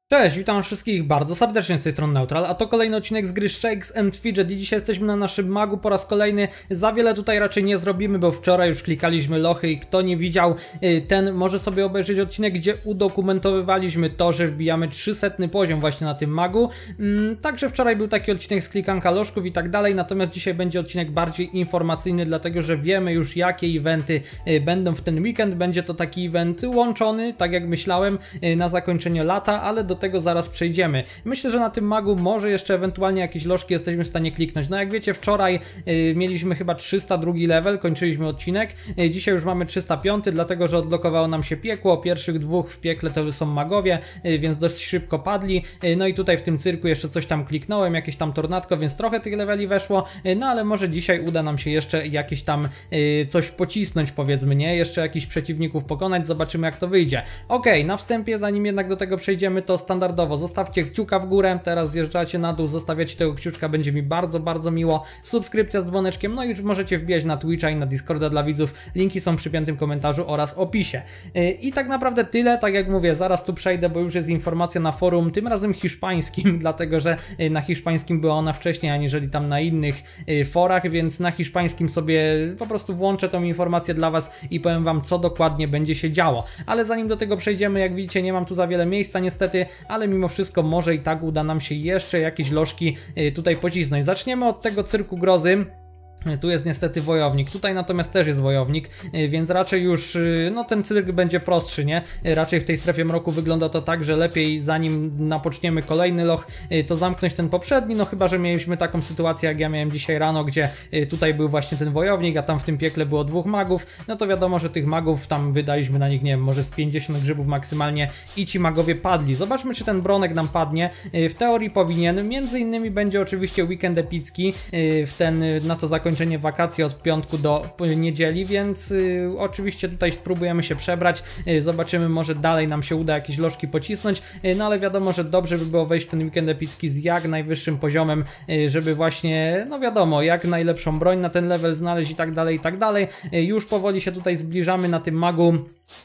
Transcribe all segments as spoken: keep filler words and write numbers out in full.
Cześć, witam wszystkich bardzo serdecznie z tej strony Neutral, a to kolejny odcinek z gry Shakes and Fidget i dzisiaj jesteśmy na naszym magu po raz kolejny. Za wiele tutaj raczej nie zrobimy, bo wczoraj już klikaliśmy lochy i kto nie widział, ten może sobie obejrzeć odcinek, gdzie udokumentowywaliśmy to, że wbijamy trzysetny poziom właśnie na tym magu. Także wczoraj był taki odcinek z klikanka lożków i tak dalej, natomiast dzisiaj będzie odcinek bardziej informacyjny, dlatego że wiemy już, jakie eventy będą w ten weekend. Będzie to taki event łączony, tak jak myślałem, na zakończenie lata, ale do tego zaraz przejdziemy. Myślę, że na tym magu może jeszcze ewentualnie jakieś lożki jesteśmy w stanie kliknąć. No jak wiecie, wczoraj y, mieliśmy chyba trzysta drugi level, kończyliśmy odcinek. Y, dzisiaj już mamy trzysta piąty, dlatego że odblokowało nam się piekło. Pierwszych dwóch w piekle to są magowie, y, więc dość szybko padli. Y, no i tutaj w tym cyrku jeszcze coś tam kliknąłem, jakieś tam tornadko, więc trochę tych leveli weszło. Y, no ale może dzisiaj uda nam się jeszcze jakieś tam y, coś pocisnąć, powiedzmy, nie? Jeszcze jakichś przeciwników pokonać, zobaczymy jak to wyjdzie. Ok, na wstępie, zanim jednak do tego przejdziemy, to standardowo zostawcie kciuka w górę, teraz zjeżdżacie na dół, zostawiacie tego kciuczka, będzie mi bardzo, bardzo miło. Subskrypcja z dzwoneczkiem, no i już możecie wbijać na Twitcha i na Discorda dla widzów, linki są przy piętym komentarzu oraz opisie. I tak naprawdę tyle, tak jak mówię, zaraz tu przejdę, bo już jest informacja na forum, tym razem hiszpańskim, dlatego że na hiszpańskim była ona wcześniej, aniżeli tam na innych forach, więc na hiszpańskim sobie po prostu włączę tą informację dla was i powiem wam, co dokładnie będzie się działo. Ale zanim do tego przejdziemy, jak widzicie, nie mam tu za wiele miejsca niestety, ale mimo wszystko może i tak uda nam się jeszcze jakieś lożki tutaj pocisnąć. Zaczniemy od tego cyrku grozy. Tu jest niestety wojownik, tutaj natomiast też jest wojownik, więc raczej już no ten cyrk będzie prostszy, nie? Raczej w tej strefie mroku wygląda to tak, że lepiej zanim napoczniemy kolejny loch, to zamknąć ten poprzedni, no chyba że mieliśmy taką sytuację jak ja miałem dzisiaj rano, gdzie tutaj był właśnie ten wojownik, a tam w tym piekle było dwóch magów, no to wiadomo, że tych magów tam wydaliśmy na nich, nie wiem, może z pięćdziesiąt grzybów maksymalnie i ci magowie padli. Zobaczmy, czy ten bronek nam padnie. W teorii powinien, między innymi będzie oczywiście weekend epicki, w ten, na to zakończenie wakacji od piątku do niedzieli, więc y, oczywiście tutaj spróbujemy się przebrać, y, zobaczymy, może dalej nam się uda jakieś lożki pocisnąć, y, no ale wiadomo, że dobrze by było wejść w ten weekend epicki z jak najwyższym poziomem, y, żeby właśnie, no wiadomo, jak najlepszą broń na ten level znaleźć i tak dalej, i tak dalej. Y, już powoli się tutaj zbliżamy na tym magu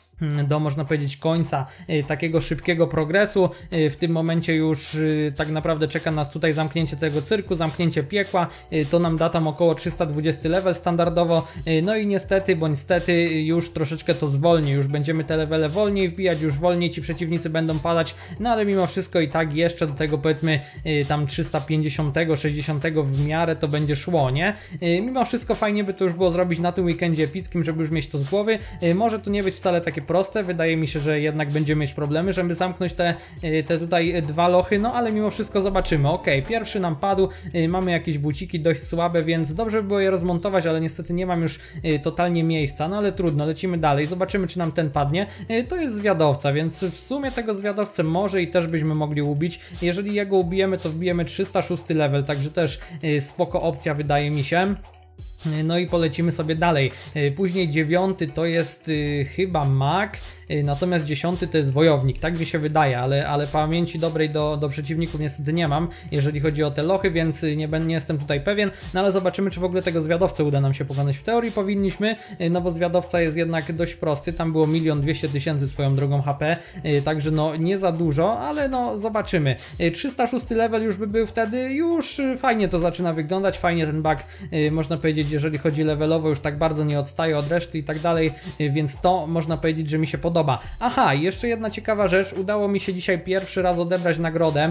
do, można powiedzieć, końca y, takiego szybkiego progresu. Y, w tym momencie już y, tak naprawdę czeka nas tutaj zamknięcie tego cyrku, zamknięcie piekła. Y, to nam da tam około trzysta dwudziesty level standardowo. Y, no i niestety, bądź stety, y, już troszeczkę to zwolni. Już będziemy te levele wolniej wbijać, już wolniej ci przeciwnicy będą padać. No ale mimo wszystko i tak jeszcze do tego, powiedzmy, y, tam trzysta pięćdziesiątego, sześćdziesiątego w miarę to będzie szło, nie? Y, mimo wszystko fajnie by to już było zrobić na tym weekendzie epickim, żeby już mieć to z głowy. Y, może to nie być wcale takie proste, wydaje mi się, że jednak będziemy mieć problemy, żeby zamknąć te, te tutaj dwa lochy, no ale mimo wszystko zobaczymy. Ok, pierwszy nam padł, mamy jakieś buciki dość słabe, więc dobrze by było je rozmontować, ale niestety nie mam już totalnie miejsca, no ale trudno, lecimy dalej, zobaczymy, czy nam ten padnie. To jest zwiadowca, więc w sumie tego zwiadowcę może i też byśmy mogli ubić. Jeżeli jego ubijemy, to wbijemy trzysta szósty level, także też spoko opcja, wydaje mi się. No i polecimy sobie dalej. Później dziewiąty to jest y, chyba mag, y, natomiast dziesiąty to jest wojownik, tak mi się wydaje, ale, ale pamięci dobrej do, do przeciwników niestety nie mam, jeżeli chodzi o te lochy, więc nie, nie jestem tutaj pewien, no ale zobaczymy, czy w ogóle tego zwiadowcę uda nam się pokonać. W teorii powinniśmy, y, no bo zwiadowca jest jednak dość prosty, tam było milion dwieście tysięcy swoją drogą H P, y, także no nie za dużo, ale no zobaczymy. Y, trzysta szósty level już by był wtedy, już y, fajnie to zaczyna wyglądać, fajnie ten bug, y, można powiedzieć, jeżeli chodzi levelowo, już tak bardzo nie odstaje od reszty i tak dalej, więc to można powiedzieć, że mi się podoba. Aha, jeszcze jedna ciekawa rzecz, udało mi się dzisiaj pierwszy raz odebrać nagrodę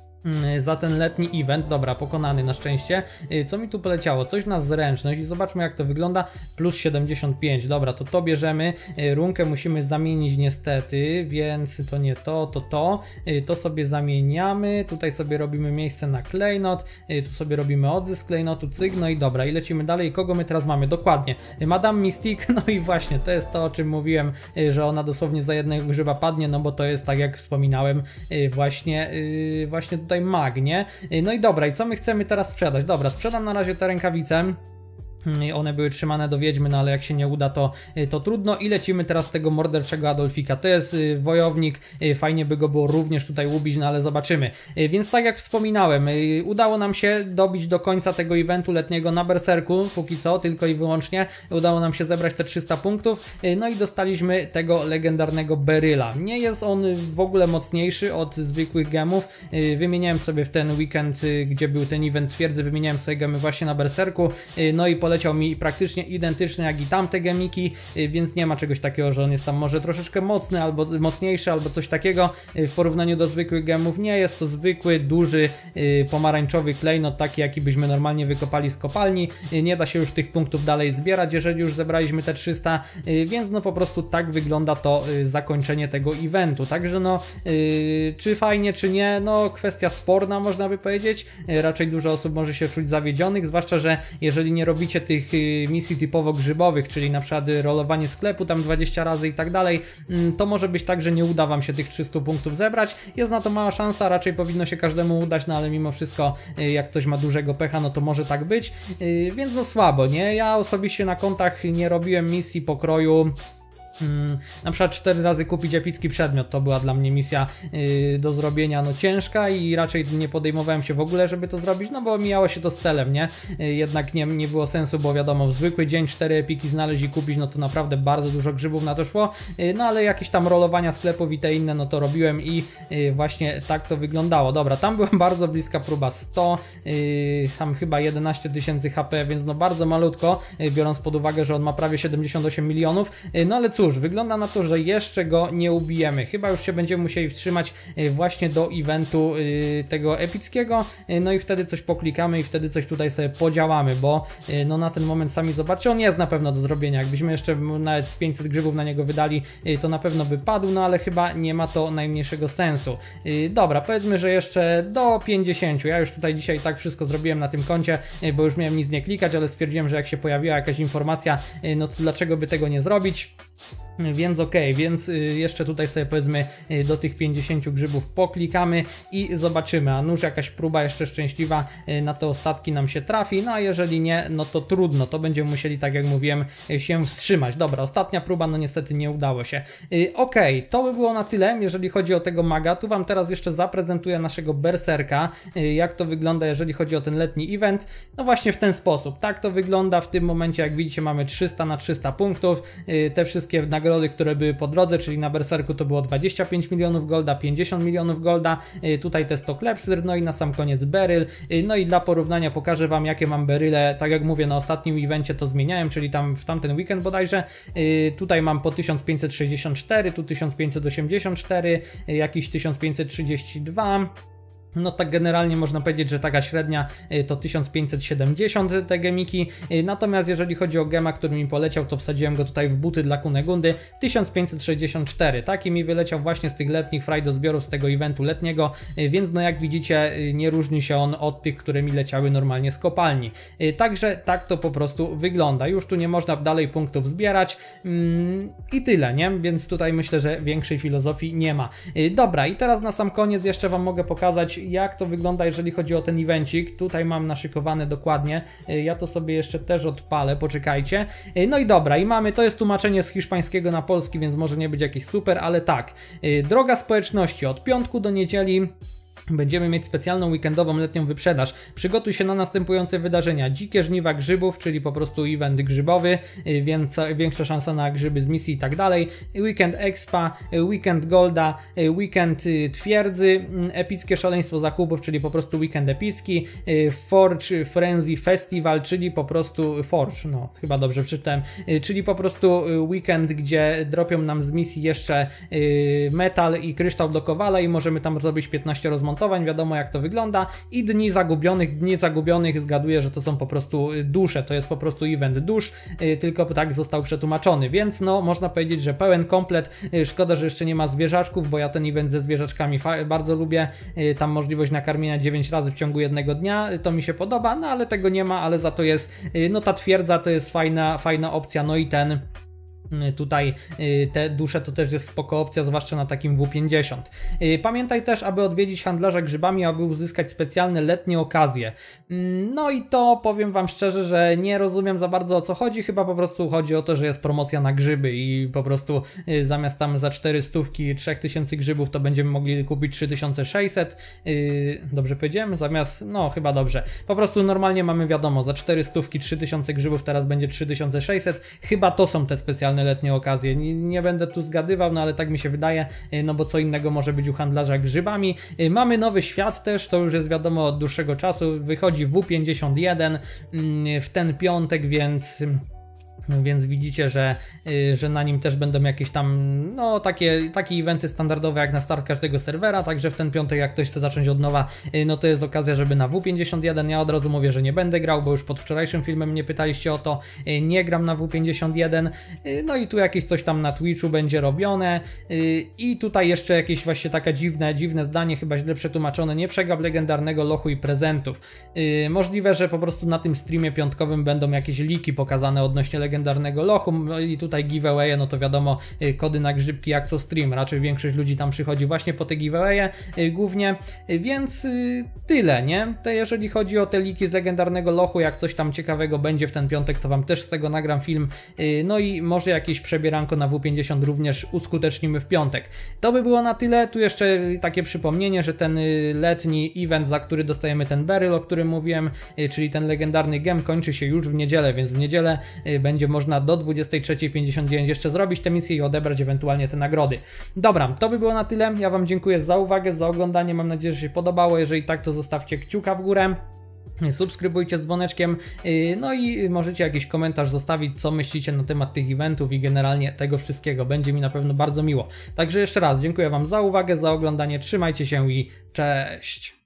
za ten letni event. Dobra, pokonany na szczęście. Co mi tu poleciało? Coś na zręczność i zobaczmy, jak to wygląda. Plus siedemdziesiąt pięć. Dobra, to to bierzemy. Runkę musimy zamienić niestety, więc to nie to, to to. To sobie zamieniamy. Tutaj sobie robimy miejsce na klejnot. Tu sobie robimy odzysk klejnotu, cyk. No i dobra, i lecimy dalej. Kogo my teraz mamy? Dokładnie. Madame Mystique. No i właśnie, to jest to, o czym mówiłem, że ona dosłownie za jednego grzyba padnie, no bo to jest, tak jak wspominałem, właśnie, właśnie tutaj mag, nie? No i dobra, i co my chcemy teraz sprzedać? Dobra, sprzedam na razie te rękawice. One były trzymane do wiedźmy, no ale jak się nie uda, to, to trudno. I lecimy teraz z tego morderczego Adolfika. To jest wojownik, fajnie by go było również tutaj ubić, no ale zobaczymy. Więc tak jak wspominałem, udało nam się dobić do końca tego eventu letniego na berserku, póki co, tylko i wyłącznie. Udało nam się zebrać te trzysta punktów, no i dostaliśmy tego legendarnego beryla. Nie jest on w ogóle mocniejszy od zwykłych gemów. Wymieniałem sobie w ten weekend, gdzie był ten event twierdzy, wymieniałem sobie gemy właśnie na berserku, no i poleciał mi praktycznie identyczny jak i tamte gemiki, więc nie ma czegoś takiego, że on jest tam może troszeczkę mocny, albo mocniejszy, albo coś takiego w porównaniu do zwykłych gemów. Nie, jest to zwykły, duży, pomarańczowy klejnot, taki jaki byśmy normalnie wykopali z kopalni. Nie da się już tych punktów dalej zbierać, jeżeli już zebraliśmy te trzysta, więc no po prostu tak wygląda to zakończenie tego eventu. Także no, czy fajnie, czy nie, no kwestia sporna, można by powiedzieć. Raczej dużo osób może się czuć zawiedzionych, zwłaszcza, że jeżeli nie robicie tych misji typowo grzybowych, czyli na przykład rolowanie sklepu tam dwadzieścia razy i tak dalej, to może być tak, że nie uda wam się tych trzystu punktów zebrać. Jest na to mała szansa, raczej powinno się każdemu udać, no ale mimo wszystko jak ktoś ma dużego pecha, no to może tak być, więc no słabo, nie? Ja osobiście na kontach nie robiłem misji pokroju Hmm, na przykład cztery razy kupić epicki przedmiot, to była dla mnie misja yy, do zrobienia no ciężka i raczej nie podejmowałem się w ogóle, żeby to zrobić, no bo mijało się to z celem, nie? Yy, jednak nie, nie było sensu, bo wiadomo, w zwykły dzień cztery epiki znaleźć i kupić, no to naprawdę bardzo dużo grzybów na to szło, yy, no ale jakieś tam rolowania sklepów i te inne, no to robiłem i yy, właśnie tak to wyglądało. Dobra, tam była bardzo bliska próba, sto, yy, tam chyba jedenaście tysięcy H P, więc no bardzo malutko, yy, biorąc pod uwagę, że on ma prawie siedemdziesiąt osiem milionów, yy, no ale cóż, wygląda na to, że jeszcze go nie ubijemy. Chyba już się będziemy musieli wstrzymać właśnie do eventu tego epickiego, no i wtedy coś poklikamy i wtedy coś tutaj sobie podziałamy, bo no na ten moment sami zobaczcie, on jest na pewno do zrobienia. Jakbyśmy jeszcze nawet z pięćset grzybów na niego wydali, to na pewno by padł, no ale chyba nie ma to najmniejszego sensu. Dobra, powiedzmy, że jeszcze do pięćdziesięciu. Ja już tutaj dzisiaj tak wszystko zrobiłem na tym koncie, bo już miałem nic nie klikać, ale stwierdziłem, że jak się pojawiła jakaś informacja, no to dlaczego by tego nie zrobić? Więc okej, okay, więc jeszcze tutaj sobie powiedzmy do tych pięćdziesięciu grzybów poklikamy i zobaczymy, a nuż jakaś próba jeszcze szczęśliwa na te ostatki nam się trafi, no a jeżeli nie, no to trudno, to będziemy musieli, tak jak mówiłem, się wstrzymać. Dobra, ostatnia próba, no niestety nie udało się. Okej, okay, to by było na tyle, jeżeli chodzi o tego maga. Tu wam teraz jeszcze zaprezentuję naszego berserka, jak to wygląda, jeżeli chodzi o ten letni event. No właśnie w ten sposób, tak to wygląda w tym momencie, jak widzicie mamy trzysta na trzysta punktów, te wszystkie nagrody, które były po drodze, czyli na berserku to było dwadzieścia pięć milionów golda, pięćdziesiąt milionów golda, tutaj te sto klepsyr, no i na sam koniec beryl. No i dla porównania pokażę wam, jakie mam beryle, tak jak mówię, na ostatnim evencie to zmieniałem, czyli tam w tamten weekend bodajże. Tutaj mam po tysiąc pięćset sześćdziesiąt cztery, tu tysiąc pięćset osiemdziesiąt cztery, jakiś tysiąc pięćset trzydzieści dwa. No tak generalnie można powiedzieć, że taka średnia to tysiąc pięćset siedemdziesiąt te gemiki, natomiast jeżeli chodzi o gema, który mi poleciał, to wsadziłem go tutaj w buty dla Kunegundy, tysiąc pięćset sześćdziesiąt cztery, taki mi wyleciał właśnie z tych letnich frajdo zbiorów, z tego eventu letniego, więc no jak widzicie nie różni się on od tych, które mi leciały normalnie z kopalni, także tak to po prostu wygląda, już tu nie można dalej punktów zbierać i tyle, nie? Więc tutaj myślę, że większej filozofii nie ma. Dobra, i teraz na sam koniec jeszcze wam mogę pokazać, jak to wygląda, jeżeli chodzi o ten evencik. Tutaj mam naszykowane dokładnie, ja to sobie jeszcze też odpalę, poczekajcie. No i dobra, i mamy, to jest tłumaczenie z hiszpańskiego na polski, więc może nie być jakieś super, ale tak, droga społeczności, od piątku do niedzieli będziemy mieć specjalną weekendową letnią wyprzedaż. Przygotuj się na następujące wydarzenia. Dzikie żniwa grzybów, czyli po prostu event grzybowy, więc większa szansa na grzyby z misji i tak dalej. Weekend expa, weekend golda, weekend twierdzy, epickie szaleństwo zakupów, czyli po prostu weekend epicki, Forge Frenzy Festival, czyli po prostu Forge, no chyba dobrze przeczytałem, czyli po prostu weekend, gdzie dropią nam z misji jeszcze metal i kryształ do kowala i możemy tam zrobić piętnaście rozmontowań. Wiadomo jak to wygląda i dni zagubionych, dni zagubionych zgaduję, że to są po prostu dusze, to jest po prostu event dusz, tylko tak został przetłumaczony, więc no można powiedzieć, że pełen komplet. Szkoda, że jeszcze nie ma zwierzaczków, bo ja ten event ze zwierzaczkami bardzo lubię, tam możliwość nakarmienia dziewięć razy w ciągu jednego dnia, to mi się podoba, no ale tego nie ma, ale za to jest, no ta twierdza to jest fajna, fajna opcja, no i ten Tutaj te dusze to też jest spoko opcja, zwłaszcza na takim W pięćdziesiąt. Pamiętaj też, aby odwiedzić handlarza grzybami, aby uzyskać specjalne letnie okazje. No i to powiem wam szczerze, że nie rozumiem za bardzo o co chodzi, chyba po prostu chodzi o to, że jest promocja na grzyby i po prostu zamiast tam za cztery stówki trzy tysiące grzybów to będziemy mogli kupić trzy tysiące sześćset. Dobrze powiedziałem? Zamiast, no chyba dobrze. Po prostu normalnie mamy wiadomo, za cztery stówki trzy tysiące grzybów teraz będzie trzy tysiące sześćset. Chyba to są te specjalne letnie okazje. Nie, nie będę tu zgadywał, no ale tak mi się wydaje, no bo co innego może być u handlarza grzybami. Mamy nowy świat też, to już jest wiadomo od dłuższego czasu, wychodzi W pięćdziesiąt jeden w ten piątek, więc... Więc widzicie, że, że na nim też będą jakieś tam, no takie, takie eventy standardowe jak na start każdego serwera, także w ten piątek jak ktoś chce zacząć od nowa, no to jest okazja, żeby na W pięćdziesiąt jeden, ja od razu mówię, że nie będę grał, bo już pod wczorajszym filmem mnie pytaliście o to, nie gram na W pięćdziesiąt jeden, no i tu jakieś coś tam na Twitchu będzie robione i tutaj jeszcze jakieś właśnie takie dziwne, dziwne zdanie, chyba źle przetłumaczone, nie przegap legendarnego lochu i prezentów. Możliwe, że po prostu na tym streamie piątkowym będą jakieś leaki pokazane odnośnie legendarnego legendarnego lochu i tutaj giveawaye, no to wiadomo, kody na grzybki jak co stream, raczej większość ludzi tam przychodzi właśnie po te giveawaye głównie, więc tyle, nie? To jeżeli chodzi o te leaki z legendarnego lochu, jak coś tam ciekawego będzie w ten piątek, to wam też z tego nagram film, no i może jakieś przebieranko na W pięćdziesiąt również uskutecznimy w piątek. To by było na tyle, tu jeszcze takie przypomnienie, że ten letni event, za który dostajemy ten beryl, o którym mówiłem, czyli ten legendarny gem, kończy się już w niedzielę, więc w niedzielę będzie można do dwudziestej trzeciej pięćdziesiąt dziewięć jeszcze zrobić tę misję i odebrać ewentualnie te nagrody. Dobra, to by było na tyle. Ja wam dziękuję za uwagę, za oglądanie. Mam nadzieję, że się podobało. Jeżeli tak, to zostawcie kciuka w górę. Subskrybujcie z dzwoneczkiem, no i możecie jakiś komentarz zostawić, co myślicie na temat tych eventów i generalnie tego wszystkiego. Będzie mi na pewno bardzo miło. Także jeszcze raz dziękuję wam za uwagę, za oglądanie. Trzymajcie się i cześć!